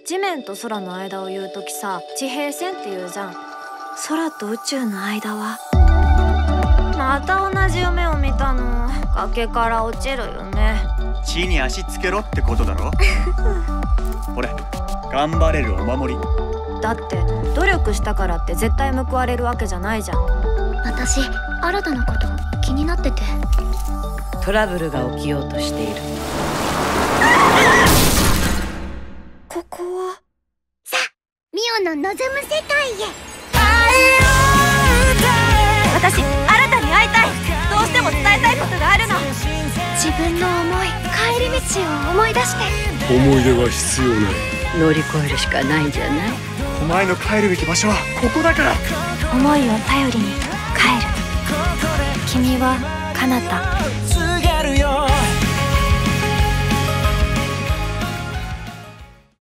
地面と空の間を言うときさ、地平線って言うじゃん。空と宇宙の間はまた同じ夢を見たの。崖から落ちるよね。 地に足つけろってことだろこれ頑張れるお守りだって、努力したからって絶対報われるわけじゃないじゃん。 私、新たなこと気になってて。 トラブルが起きようとしている。 ここはさあ、ミオの望む世界へ。 私、新たに会いたい。どうしても伝えたいことがあるの。 自分の思い、帰り道を思い出して。 思い出は必要ない。 乗り越えるしかないんじゃない？ お前の帰るべき場所はここだから。 思いを頼りに帰る。君は彼方。